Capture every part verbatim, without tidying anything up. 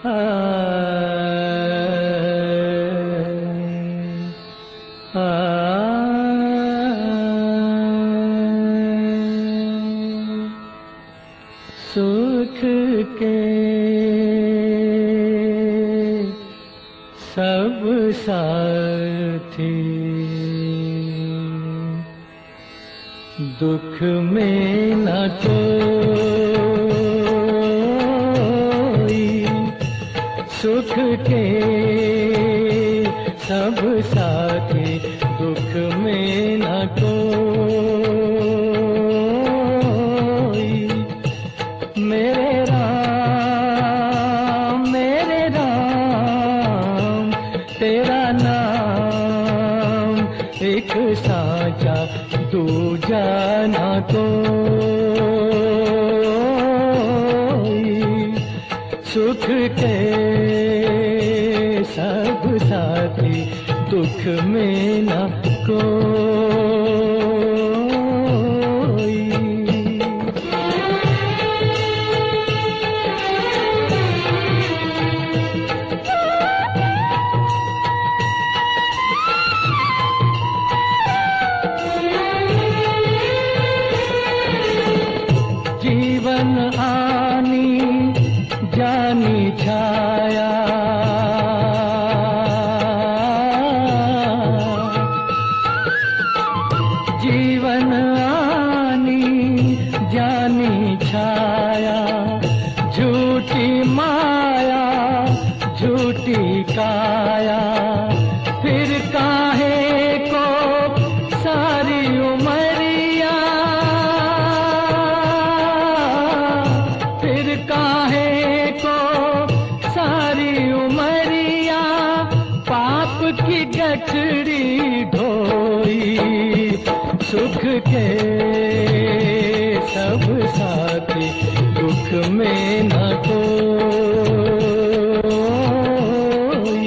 सुख के सब साथी दुख में न कोई, सुख के सब साथी दुख में न कोई। मेरे राम मेरे राम तेरा नाम एक साचा दूजा ना कोई। सुख के सब साथी दुख में न कोई। जीवन आनी जानी छाया, जीवन आनी जानी छाया, झूठी माया झूठी काया, फिर काहे को सारी उमरिया, फिर काहे को सारी उमरिया, पाप की गठरी ढोई। सुख के सब साथी दुख में न कोई।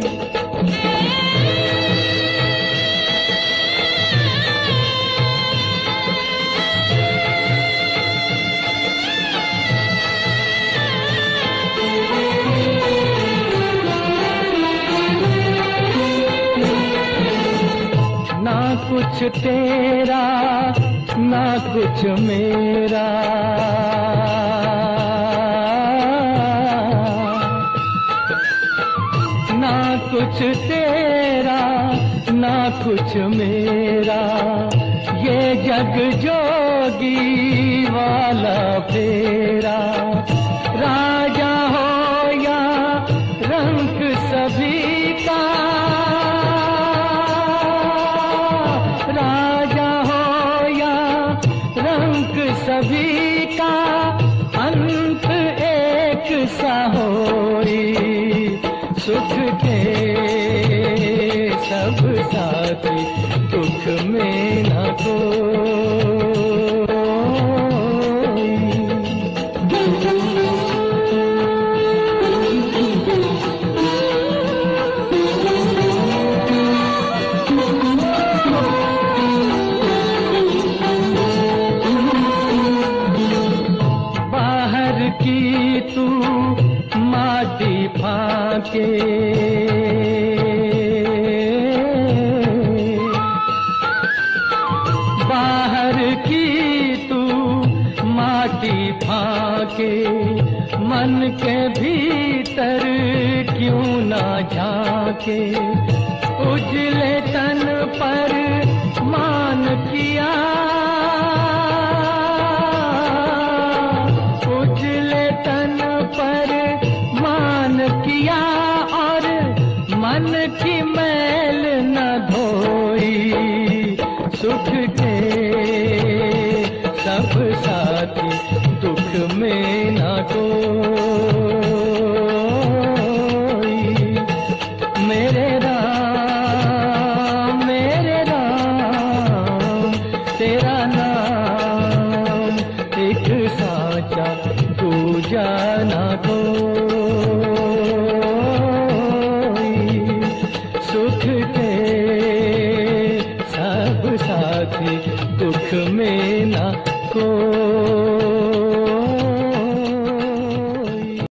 ना कुछ तेरा ना कुछ मेरा, ना कुछ तेरा ना कुछ मेरा, ये जग जोगी वाला फेरा। राजा हो या रंक सभी का, राजा हो या रंक सभी का, अंत एक सा होई। सुख के सब साथी दुख में न की तू माटी फाके, बाहर की तू माटी फाके, मन के भीतर क्यों ना झांके। उजले तन पर मान किया, किया और मन की मैल न धोई। सुख के सब साथी दुख में न कोई। मेरे राम मेरे राम तेरा नाम एक साचा दूजा ना कोई।